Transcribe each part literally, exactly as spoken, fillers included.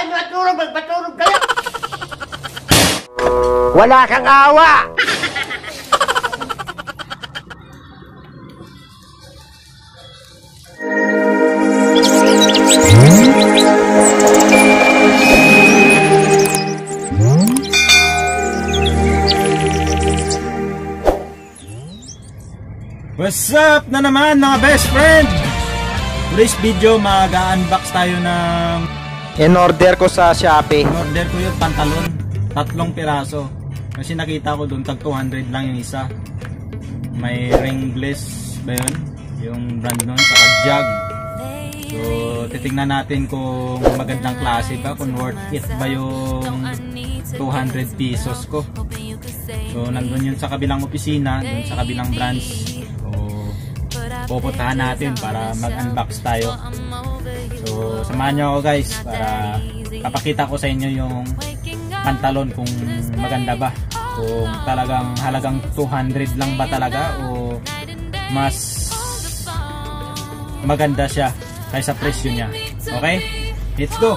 kayo matulog, magpatulog kayo! Wala kang awa! What's up na naman mga best friend? Today's video mag-unbox tayo ng in-order ko sa Shopee. In-order ko yung pantalon, tatlong piraso. Kasi nakita ko doon tag two hundred lang yung isa. May ringless ba yun? Yung brand nun, saka jug. So titingnan natin kung magandang klase ba, kung worth it ba yung two hundred pesos ko. So nandun yun sa kabilang opisina, dun sa kabilang branch. Pupuntahan natin para mag-unbox tayo. So samahan nyo ako guys para papakita ko sa inyo yung pantalon kung maganda ba, kung talagang halagang two hundred lang ba talaga o mas maganda siya kaysa presyo niya. Okay? Let's go!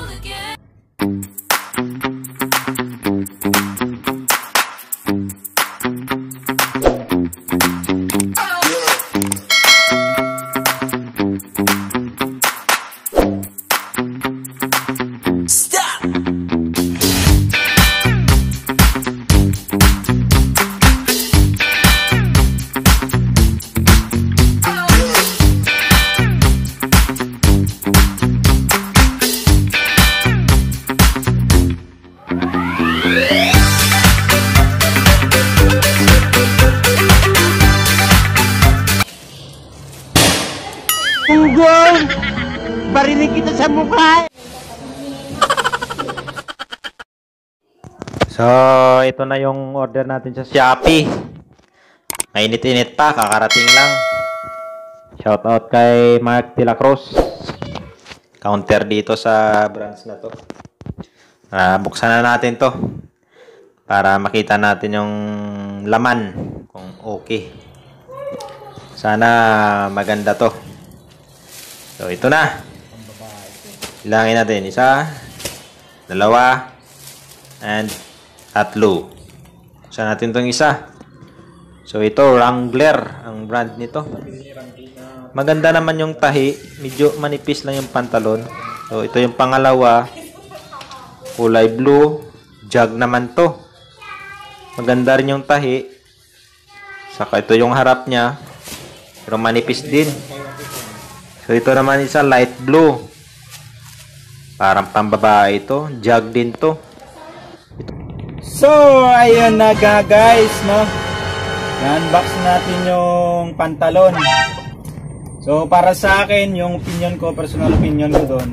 Punggol! Barinig kita sa mukha! So, ito na yung order natin sa Shopee. Mainit-init pa, kakarating lang. Shoutout kay Mark De La Cruz. Counter dito sa branch na to. Uh, buksan na natin to para makita natin yung laman kung okay. Sana maganda to. So, ito na. Ilangin natin. Isa, dalawa, and tatlo. Saan natin itong isa? So, ito, Wrangler. Ang brand nito. Maganda naman yung tahi. Medyo manipis lang yung pantalon. So, ito yung pangalawa. Kulay blue. Jag naman to. Maganda rin yung tahi. Saka ito yung harap niya. Pero manipis din. So, ito naman isa, light blue. Parang pambabae ito. Jag din to. So, ayun na nga guys, no? Na-unbox natin yung pantalon. So, para sa akin, yung opinion ko, personal opinion ko doon,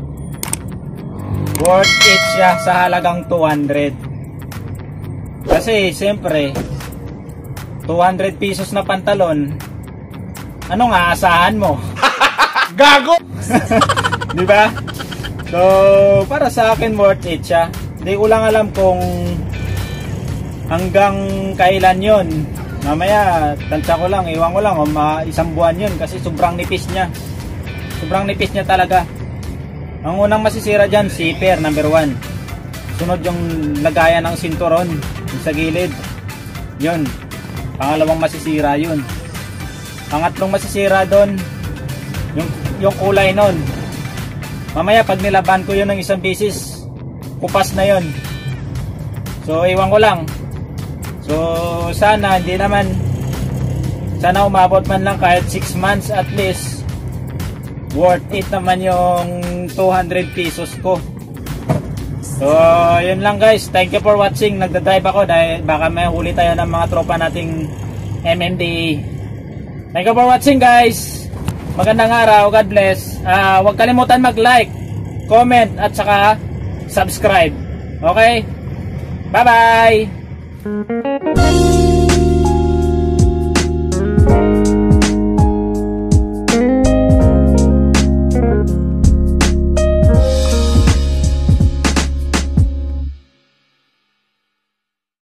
worth it siya sa halagang two hundred. Kasi, siyempre, two hundred pesos na pantalon, anong aasahan mo? Gago! Di ba? So, para sa akin worth it siya. Hindi ko lang alam kung hanggang kailan yon. Mamaya, tansya ko lang, iwan ko lang, o ma isang buwan yun kasi sobrang nipis niya. Sobrang nipis niya talaga. Ang unang masisira dyan, zipper, number one. Sunod yung lagayan ng sinturon, yung sa gilid. Yun. Pangalawang masisira yun. Pangatlong masisira doon, yung, yung kulay nun. Mamaya pag nilaban ko yun ng isang bisis, kupas na yun. So iwan ko lang. So sana hindi naman, sana umabot man lang kahit six months at least. Worth it naman yung two hundred pesos ko. So yun lang guys, thank you for watching. Nagdadrive ako dahil baka may huli tayo ng mga tropa nating M M D A. Thank you for watching guys. Magandang araw, God bless. uh, Huwag kalimutan mag-like, comment at saka subscribe. Okay? Bye bye.